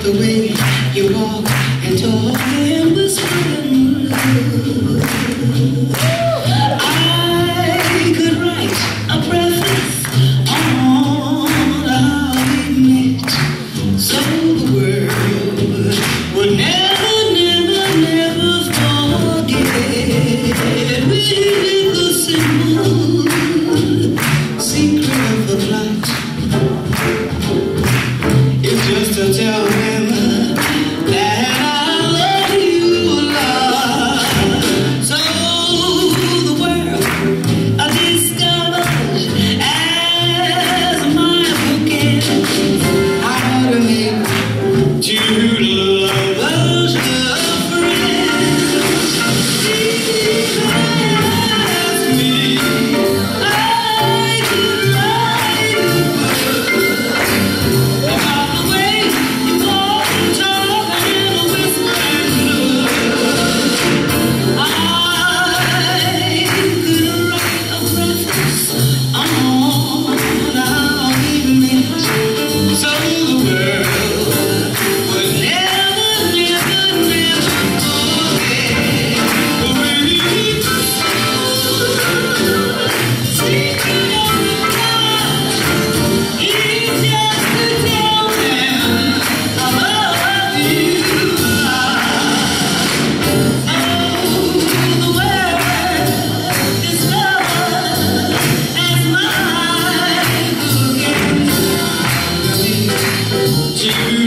the way you walk and talk and whisper in love. I could write a preface on how we met, so the world would never, never, never forget. We did the simple secret of the flight. It's just to tell them that I love you a lot. So the world I discovered as my bouquet. I ought to make two lovers of friends. Ask me, I could write a book about the way you walk and talk and whisper in love. I could write a preface on how we met, so the world would never, never, never forget the way we secret of the flight. It's just to tell them I love you a lot. Oh, the world discovered as my bouquet.